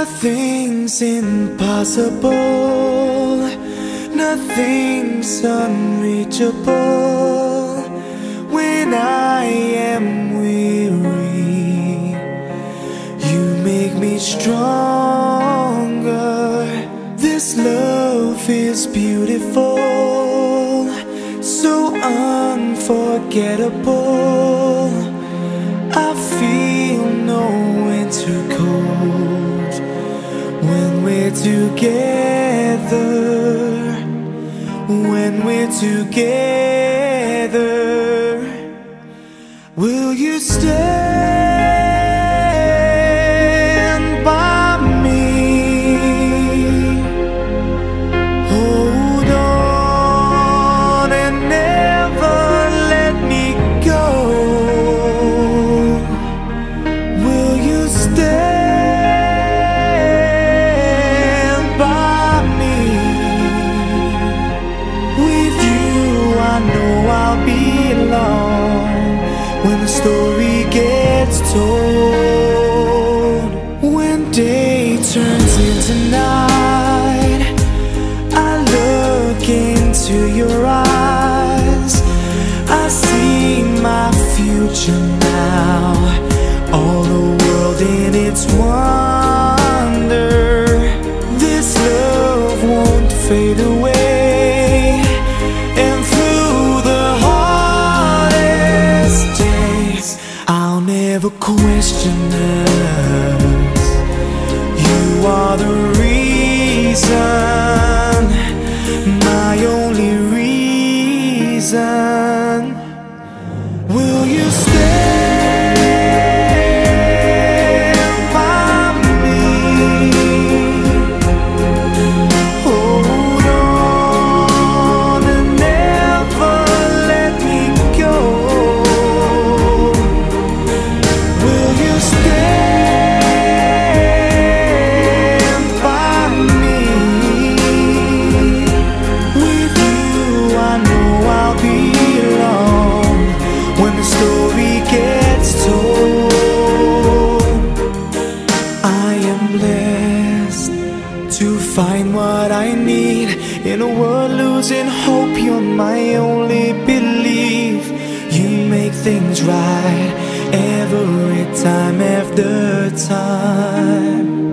Nothing's impossible, nothing's unreachable. When I am weary, you make me stronger. This love is beautiful, so unforgettable. I feel no winter cold when we're together. When we're together, will you stand by me? Hold on and never let me go. Will you stand by me? With you I know I'll belong when the story gets told. When day turns into night, I look into your eyes. I see my future now, all the world in its wonder. This love won't fade away, and through the hardest days I'll never question us. You are the reason, my only reason. Will you stand by me? Hold on and never let me go. Will you stand by me? With you I know I'll belong when the story gets told. I am blessed to find what I need in a world losing hope. You're my only belief. You make things right every time after time.